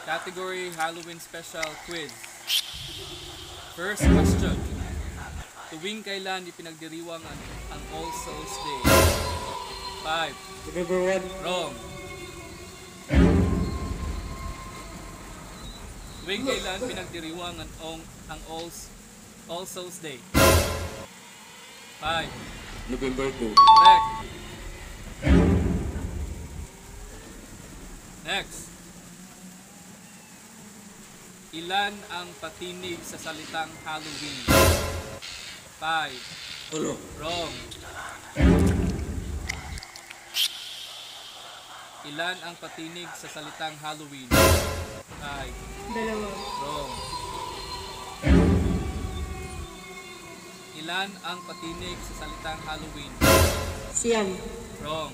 Category Halloween Special Quiz. First question. Tuwing kailan ipinagdiriwang ang All Souls Day? 5. November 1. Wrong. Tuwing kailan pinagdiriwang ang All Souls Day? 5. November 2. Correct. Next. Ilan ang patinig sa salitang Halloween? 5. Wrong. Ilan ang patinig sa salitang Halloween? 5. Dalawa. Wrong. Ilan ang patinig sa salitang Halloween? Siyam. Wrong.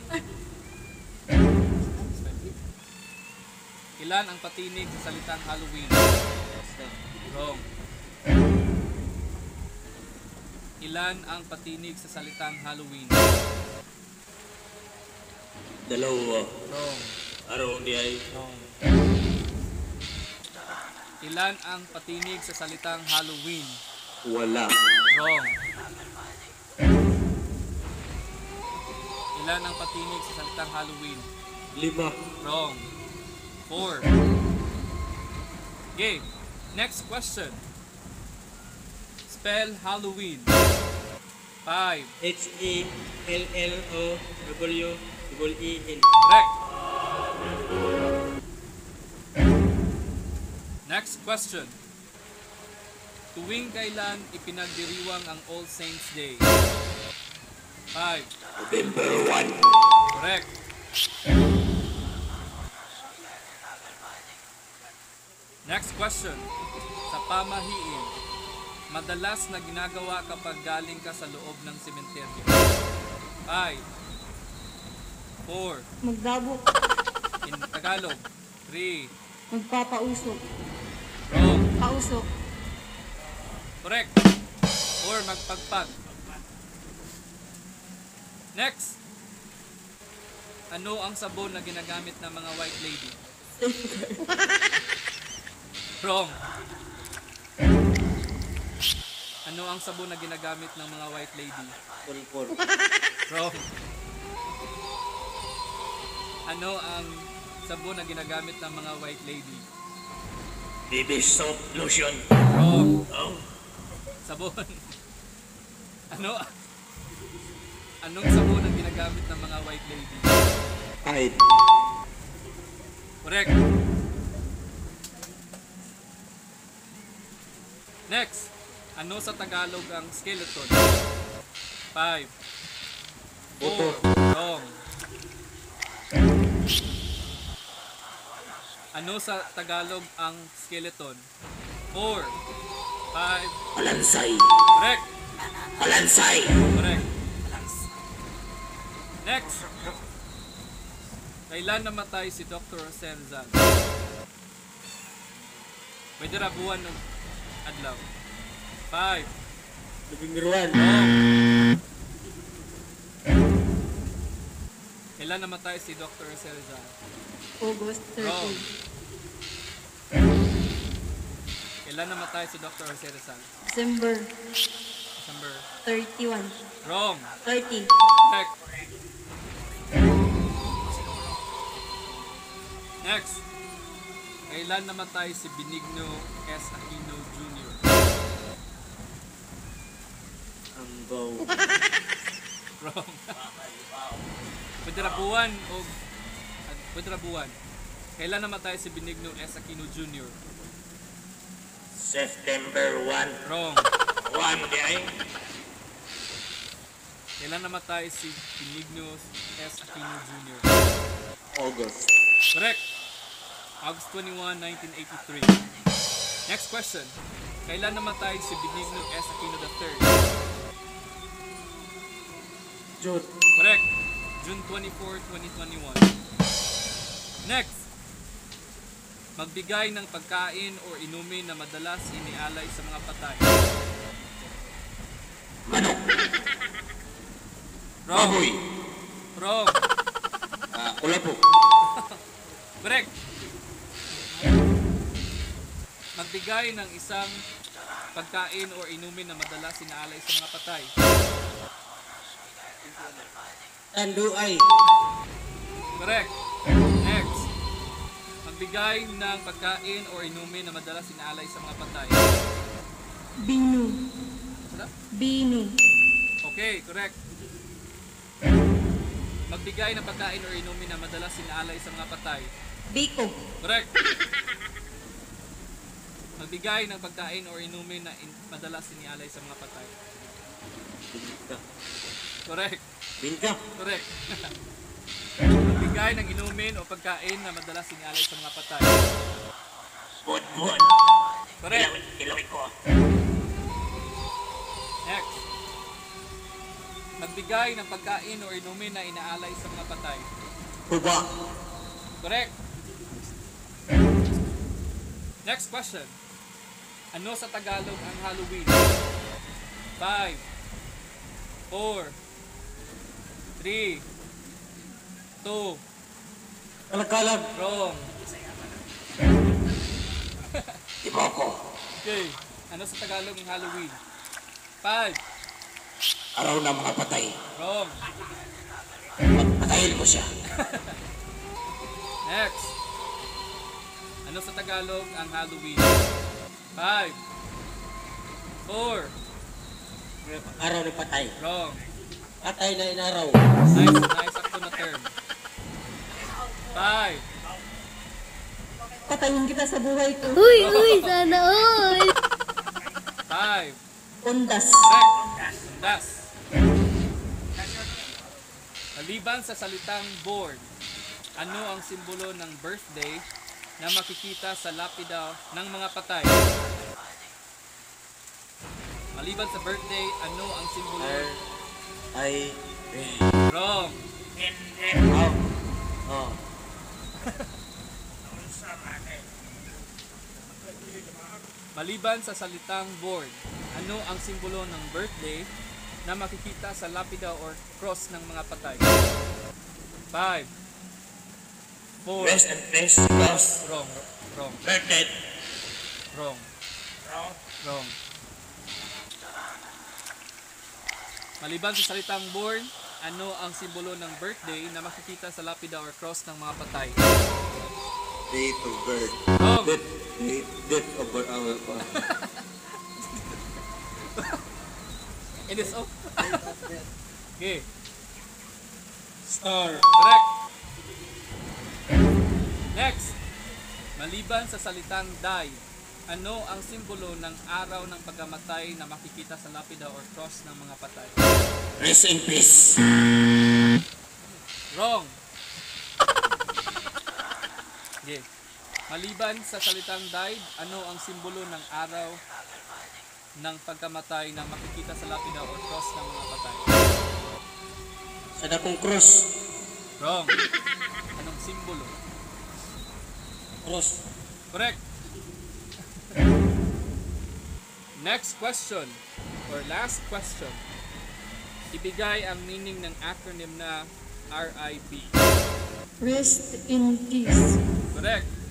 Ilan ang patinig sa salitang Halloween? Wrong. Ilan ang patinig sa salitang Halloween? Dalawa. Wrong. Araw di ay. Wrong. Ilan ang patinig sa salitang Halloween? Wala. Wrong. Ilan ang patinig sa salitang Halloween? 5. Wrong. 4. Okay. Next question. Spell Halloween. 5. HELLOWEEN. Correct. Next question. Tuwing kailan ipinagdiriwang ang All Saints Day? 5. November 1. Correct. Next question. Sa pamahiin, madalas na ginagawa kapag galing ka sa loob ng sementeryo. 5. 4. Magdabok. In Tagalog. 3. Magpapausok. Wrong. Pausok. Correct. 4. Magpagpag. Next. Ano ang sabon na ginagamit ng mga white lady? Wrong. Ano ang sabon na ginagamit ng mga white lady? Pulpor. Wrong. Ano ang sabon na ginagamit ng mga white lady? Baby soap lotion. Wrong. Oh. Sabon. Anong sabon ang ginagamit ng mga white lady? Tide. Correct. Next. Ano sa Tagalog ang skeleton? 5. 4. Wrong. Ano sa Tagalog ang skeleton? 4. 5. Alansay. Correct. Alansay. Correct. Next. Kailan namatay si Dr. Jose Rizal? Pwede rabuan ng adlaw. 5. November 1. Wrong. Kailan namatay si Dr. Jose Rizal? August 13. Wrong. Kailan namatay si Dr. Jose Rizal? December December. 31. Wrong. 30. Correct. Next. Kailan namatay si Benigno S. Aquino Jr.? Ambaw. Wrong. Pwede rabuan o pwede rabuan. Kailan namatay si Benigno S. Aquino Jr.? September 1. Wrong. 1 di ay. Kailan namatay si Benigno S. Aquino Jr.? August. Correct. August 21, 1983. Next question. Kailan namatay si Benigno S. Aquino III? June. Correct. June 24, 2021. Next. Magbigay ng pagkain o inumin na madalas inialay sa mga patay. Manok. Wrong. Baboy. Wrong. Ulapo. Correct. Magbigay ng isang pagkain o inumin na madalas sinaalay sa mga patay. Tanduay. Correct. Next. Magbigay ng pagkain o inumin na madalas sinaalay sa mga patay. Binu. Ano? Binu. Okay, correct. Magbigay ng pagkain o inumin na madalas sinaalay sa mga patay. Biko. Correct. Magbigay ng pagkain o inumin na madalas sinaalay sa mga patay. Correct. Bingka. Correct. Magbigay ng inumin o pagkain na madalas sinaalay sa mga patay. Budbud. Correct. Ilawin ko. Next. Magbigay ng pagkain o inumin na inaalay sa mga patay. Buba. Correct. Next question. Ano sa Tagalog ang Halloween? 5, 4, 3, 2, Kalagkalag. wrong. Iboko. Okay. Ano sa Tagalog ang Halloween? 5, Araw ng mga patay. wrong. Patayin ko siya. Next. Ano sa Tagalog ang Halloween? 5, 4, Araw ng patay. wrong. Patay na inaraw. Nice, nice sakto na term. 5, Patayin kita sa buhay ko. Uy, sana all! 5, Ondas. correct. Das. Maliban sa salitang board, ano ang simbolo ng birthday na makikita sa lapida ng mga patay? Maliban sa birthday, ano ang simbolo? Ay. Wrong. Oh. Maliban sa salitang board, ano ang simbolo ng birthday na makikita sa lapida or cross ng mga patay? 5, 4, Rest and rest. Cross. wrong, wrong, Birthday. wrong, wrong. Maliban sa salitang born, ano ang simbolo ng birthday na makikita sa lapida or cross ng mga patay? Date of birth. Wrong. Date of birth. It is off. Okay, Star. correct. Next. Maliban sa salitang die, ano ang simbolo ng araw ng pagkamatay na makikita sa lapida or cross ng mga patay? Rest in peace. Wrong. Okay. Maliban sa salitang died, ano ang simbolo ng araw ng pagkamatay na makikita sa lapida or cross ng mga patay? Sa dakong cross. Wrong. Anong simbolo? Cross. Correct. Next question or last question. Ibigay ang meaning ng acronym na RIP. Rest in peace. Correct.